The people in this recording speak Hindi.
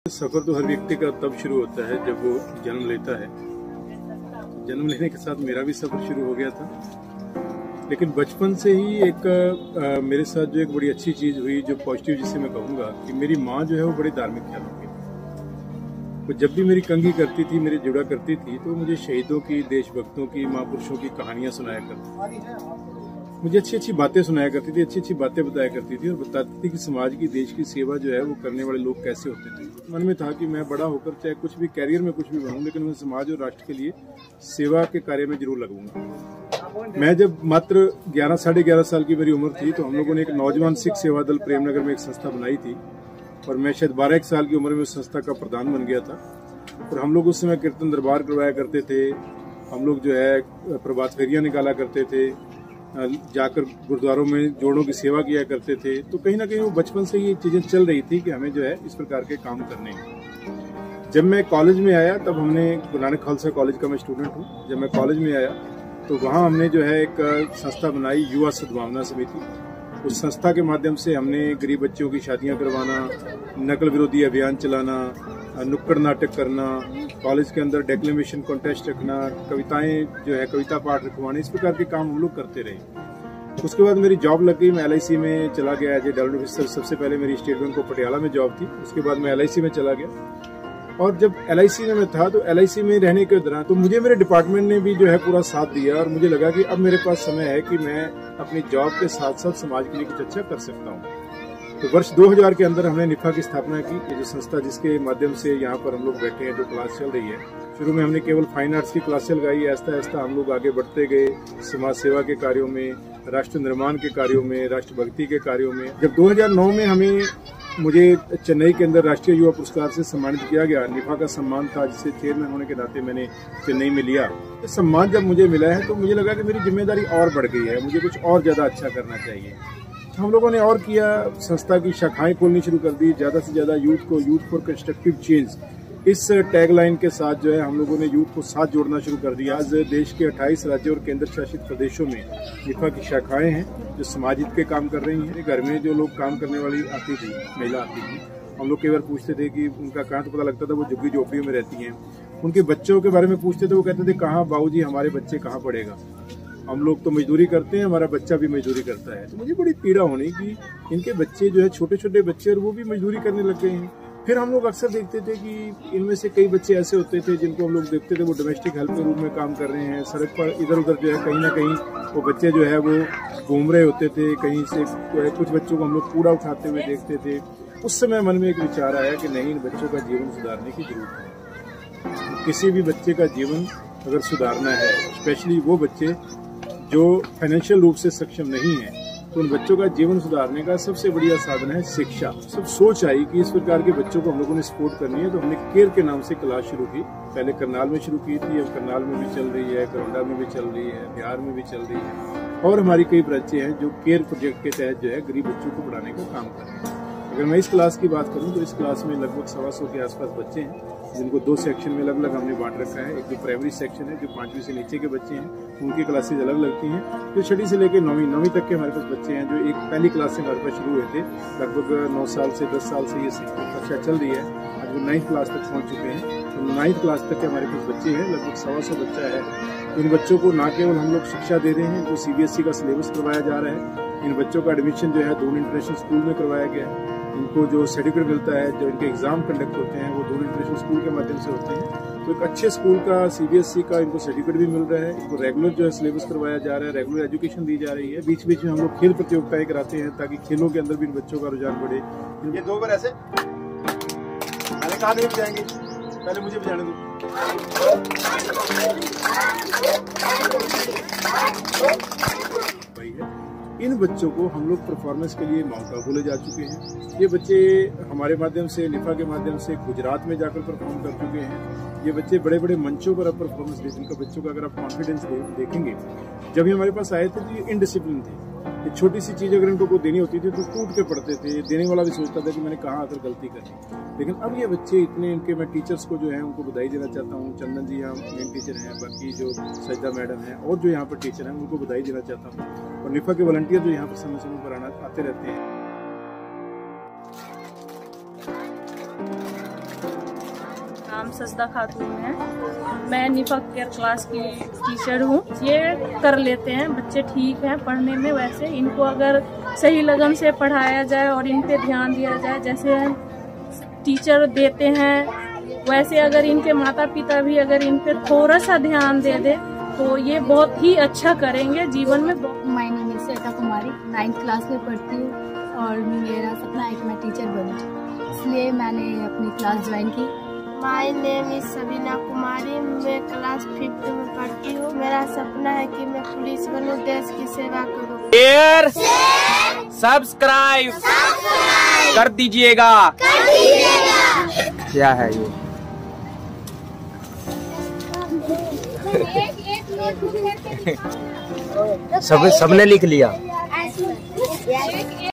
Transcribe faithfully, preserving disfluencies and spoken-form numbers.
सफर तो हर व्यक्ति का तब शुरू होता है जब वो जन्म लेता है। जन्म लेने के साथ मेरा भी सफर शुरू हो गया था, लेकिन बचपन से ही एक आ, मेरे साथ जो एक बड़ी अच्छी चीज हुई, जो पॉजिटिव जिसे मैं कहूँगा, कि मेरी माँ जो है वो बड़े धार्मिक ख्यालों की। वो जब भी मेरी कंघी करती थी, मेरी जुड़ा करती थी, तो मुझे शहीदों की, देशभक्तों की, महापुरुषों की कहानियां सुनाया करती थी। मुझे अच्छी अच्छी बातें सुनाया करती थी, अच्छी अच्छी बातें बताया करती थी और बताती थी कि समाज की, देश की सेवा जो है वो करने वाले लोग कैसे होते थे। मन में था कि मैं बड़ा होकर चाहे कुछ भी कैरियर में कुछ भी बनूं, लेकिन मैं समाज और राष्ट्र के लिए सेवा के कार्य में जरूर लगूंगा। मैं जब मात्र ग्यारह साढ़े ग्यारह साल की मेरी उम्र थी, तो हम लोगों ने एक नौजवान सिख सेवा दल प्रेमनगर में एक संस्था बनाई थी और मैं शायद बारह एक साल की उम्र में उस संस्था का प्रधान बन गया था। और हम लोग उस समय कीर्तन दरबार करवाया करते थे, हम लोग जो है प्रभात फेरियां निकाला करते थे, जाकर गुरुद्वारों में जोड़ों की सेवा किया करते थे। तो कहीं ना कहीं वो बचपन से ये चीजें चल रही थी कि हमें जो है इस प्रकार के काम करने हैं। जब मैं कॉलेज में आया, तब हमने, गुरु नानक खालसा कॉलेज का मैं स्टूडेंट हूँ, जब मैं कॉलेज में आया तो वहाँ हमने जो है एक संस्था बनाई, युवा सद्भावना समिति। उस संस्था के माध्यम से हमने गरीब बच्चों की शादियाँ करवाना, नकल विरोधी अभियान चलाना, नुक्कड़ नाटक करना, कॉलेज के अंदर डेक्लेमेशन कॉन्टेस्ट रखना, कविताएं जो है कविता पाठ रखवाने, इस प्रकार के काम हम लोग करते रहे। उसके बाद मेरी जॉब लग गई, मैं एल आई सी में चला गया एज ए डायरेक्टर ऑफिसर। सबसे पहले मेरी स्टेट बैंक ऑफ पटियाला में जॉब थी, उसके बाद मैं एल आई सी में चला गया। और जब एल आई सी में मैं था, तो एल आई सी में रहने के दौरान तो मुझे मेरे डिपार्टमेंट ने भी जो है पूरा साथ दिया और मुझे लगा कि अब मेरे पास समय है कि मैं अपनी जॉब के साथ साथ समाज के लिए कुछ अच्छा कर सकता हूँ। तो वर्ष दो हज़ार के अंदर हमने निफा की स्थापना की, ये जो संस्था जिसके माध्यम से यहाँ पर हम लोग बैठे हैं, जो क्लास चल रही है। शुरू में हमने केवल फाइन आर्ट्स की क्लास लगाई, ऐसा ऐसा हम लोग आगे बढ़ते गए समाज सेवा के कार्यों में, राष्ट्र निर्माण के कार्यों में, राष्ट्रभक्ति के कार्यों में। जब दो हज़ार नौ में हमें मुझे चेन्नई के अंदर राष्ट्रीय युवा पुरस्कार से सम्मानित किया गया, निफा का सम्मान था जिसे चेयरमैन होने के नाते मैंने चेन्नई में लिया। तो सम्मान जब मुझे मिला है तो मुझे लगा कि मेरी जिम्मेदारी और बढ़ गई है, मुझे कुछ और ज्यादा अच्छा करना चाहिए। हम लोगों ने और किया, संस्था की शाखाएं खोलनी शुरू कर दी, ज्यादा से ज्यादा यूथ को, यूथ फॉर कंस्ट्रक्टिव चेंज, इस टैगलाइन के साथ जो है हम लोगों ने यूथ को साथ जोड़ना शुरू कर दिया। आज देश के अट्ठाईस राज्यों और केंद्र शासित प्रदेशों में निफा की शाखाएं हैं जो समाज हित के काम कर रही हैं। घर में जो लोग काम करने वाली आती थी, महिला आती थी, हम लोग कई बार पूछते थे कि उनका कहाँ, तो पता लगता था वो झुग्गी झोपड़ियों में रहती हैं। उनके बच्चों के बारे में पूछते थे, वो कहते थे कहाँ बाबूजी हमारे बच्चे कहाँ पढ़ेगा, हम लोग तो मजदूरी करते हैं, हमारा बच्चा भी मजदूरी करता है। तो मुझे बड़ी पीड़ा होनी कि इनके बच्चे जो है छोटे छोटे बच्चे, और वो भी मजदूरी करने लग गए हैं। फिर हम लोग अक्सर देखते थे कि इनमें से कई बच्चे ऐसे होते थे जिनको हम लोग देखते थे वो डोमेस्टिक हेल्प के रूप में काम कर रहे हैं, सड़क पर इधर उधर जो है कहीं ना कहीं वो बच्चे जो है वो घूम रहे होते थे। कहीं से कुछ बच्चों को हम लोग कूड़ा उठाते हुए देखते थे। उस समय मन में एक विचार आया कि नहीं, इन बच्चों का जीवन सुधारने की जरूरत है। किसी भी बच्चे का जीवन अगर सुधारना है, स्पेशली वो बच्चे जो फाइनेंशियल रूप से सक्षम नहीं है, तो उन बच्चों का जीवन सुधारने का सबसे बढ़िया साधन है शिक्षा। सब सोच आई कि इस प्रकार के बच्चों को हम लोगों ने सपोर्ट करनी है, तो हमने केयर के नाम से क्लास शुरू की। पहले करनाल में शुरू की थी, अब करनाल में भी चल रही है, करोंडा में भी चल रही है, बिहार में भी चल रही है, और हमारी कई ब्रांचें हैं जो केयर प्रोजेक्ट के तहत जो है गरीब बच्चों को पढ़ाने का काम कर रहे हैं। अगर मैं इस क्लास की बात करूं तो इस क्लास में लगभग सवा सौ के आसपास बच्चे हैं, जिनको दो सेक्शन में अलग अलग हमने बांट रखा है। एक जो प्राइमरी सेक्शन है, जो पांचवी से नीचे के बच्चे हैं, उनकी क्लासेज अलग लगती हैं। जो छठी से लेकर नौवीं नौवीं तक के हमारे पास बच्चे हैं, जो एक पहली क्लास से हमारे पास शुरू हुए थे, लगभग नौ साल से दस साल से ये कक्षा चल रही है, आज वो नाइन्थ क्लास तक पहुँच चुके हैं। तो नाइन्थ क्लास तक के हमारे पास बच्चे हैं, लगभग सवा सौ बच्चा है। इन बच्चों को ना केवल हम लोग शिक्षा दे रहे हैं, जो सी बी एस ई का सिलेबस करवाया जा रहा है, इन बच्चों का एडमिशन जो है दून इंटरनेशनल स्कूल में करवाया गया है। इनको जो सर्टिफिकेट मिलता है, जो इनके एग्जाम कंडक्ट होते हैं, वो दून इंटरनेशनल स्कूल के माध्यम से होते हैं। तो एक अच्छे स्कूल का सी बी एस ई का इनको सर्टिफिकेट भी मिल रहा है। इनको रेगुलर जो है सिलेबस करवाया जा रहा है, रेगुलर एजुकेशन दी जा रही है। बीच बीच में हम लोग खेल प्रतियोगिताएं कराते हैं ताकि खेलों के अंदर भी इन बच्चों का रुझान बढ़े। ये दो बार ऐसे मैंने कहा नहीं बजाएंगे, पहले मुझे बजाने दो। भाई है, इन बच्चों को हम लोग परफॉर्मेंस के लिए मौका बोले जा चुके हैं। ये बच्चे हमारे माध्यम से, निफा के माध्यम से गुजरात में जाकर परफॉर्म कर चुके हैं। ये बच्चे बड़े बड़े मंचों पर अब परफॉर्मेंस दे, जिनका बच्चों का अगर आप कॉन्फिडेंस दे, देखेंगे, जब ये हमारे पास आए थे तो ये इनडिसिप्लिन थे। ये छोटी सी चीज अगर इनको को देनी होती थी तो टूट के पड़ते थे, देने वाला भी सोचता था कि मैंने कहाँ आकर गलती करी। लेकिन अब ये बच्चे इतने, इनके मैं टीचर्स को जो है उनको बधाई देना चाहता हूँ। चंदन जी यहाँ मेन टीचर हैं, बाकी जो सजदा मैडम हैं और जो यहाँ पर टीचर हैं उनको बधाई देना चाहता हूँ। और निफा के वॉलंटियर जो यहाँ पर समय समय पर आना आते रहते हैं। नाम सजदा खातून है। मैं निफा केयर क्लास की टीचर हूँ। ये कर लेते हैं बच्चे, ठीक हैं पढ़ने में। वैसे इनको अगर सही लगन से पढ़ाया जाए और इन पे ध्यान दिया जाए, जैसे टीचर देते हैं, वैसे अगर इनके माता पिता भी अगर इन पे थोड़ा सा ध्यान दे दे तो ये बहुत ही अच्छा करेंगे जीवन में। My name is Shweta Kumari, ninth class में पढ़ती हूँ और मेरा सपना है कि मैं टीचर बनूँ, इसलिए मैंने अपनी क्लास ज्वाइन की। My name is Sabina Kumari, मैं क्लास फिफ्थ में पढ़ती हूँ। मेरा सपना है कि मैं पुलिस बनूँ, देश की सेवा करूँ। शेयर सब्सक्राइब कर दीजिएगा। क्या है ये? सब सबने लिख लिया।